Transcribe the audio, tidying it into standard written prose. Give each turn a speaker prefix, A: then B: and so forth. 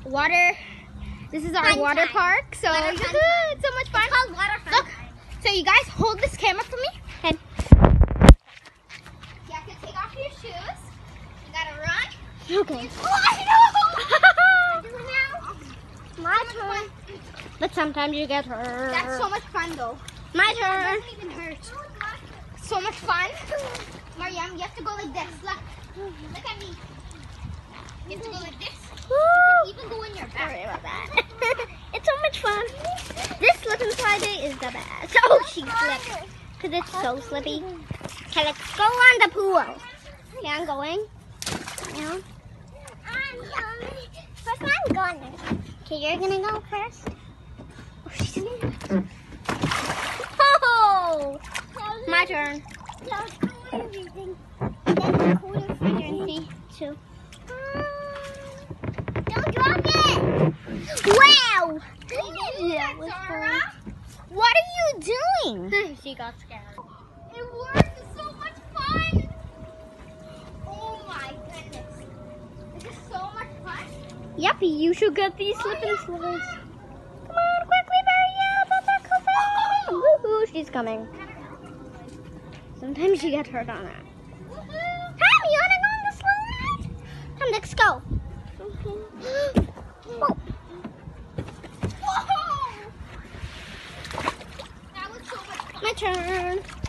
A: water. This is our
B: Fun
A: water
B: time.
A: park. So
B: Water
A: it's
B: fun
A: so much fun.
B: It's called water fun
A: Look.
B: time.
A: So you guys hold this camera for me. And you have to take off your shoes. You gotta run.
B: Okay.
A: Oh, I know.
B: My turn. But sometimes you get hurt.
A: That's so much fun though.
B: My
A: It
B: turn.
A: doesn't even hurt. So much fun. Maryam, you have to go like this. Look. Look at me. You have to go like this. You can even go in your back.
B: Sorry about that. It's so much fun. This slip and slide day is the best. Oh, she slipped. Because it's so slippy. Okay, let's go on the pool. Okay, I'm going. Yeah. First I'm going. Okay, you're going to go first. Oh, she's in there. Oh! My turn. Too. Don't drop it! Wow! That was fun. What are you doing?
A: She got scared. It works. It's so much fun. Oh my goodness. This is so much fun.
B: Yep, you should get these slip and slides. Come on, quickly, Maryam! Woohoo, she's coming. Sometimes you get hurt on that. Ham, you wanna go on the slide? Come, let's go. Okay. Whoa.
A: Whoa! That was so much fun.
B: My turn.